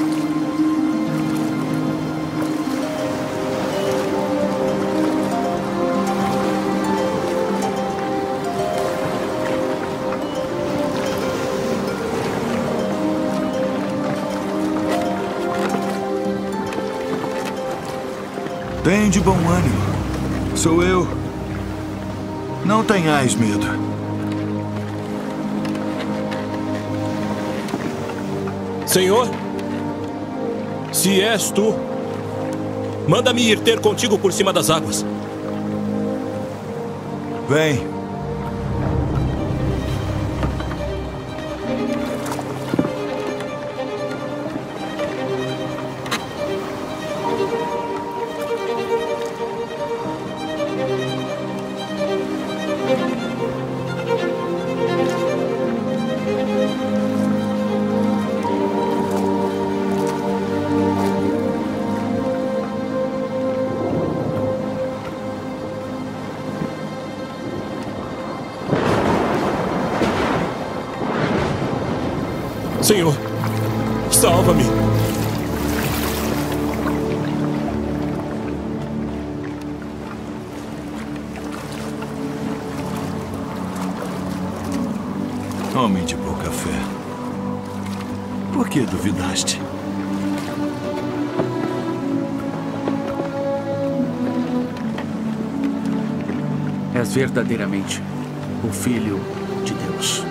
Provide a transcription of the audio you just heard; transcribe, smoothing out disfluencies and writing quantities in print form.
Bem de bom ânimo. Sou eu. Não tenhais medo. Senhor, se és tu, manda-me ir ter contigo por cima das águas. Vem. Senhor, salva-me. Homem de pouca fé. Por que duvidaste? És verdadeiramente o Filho de Deus.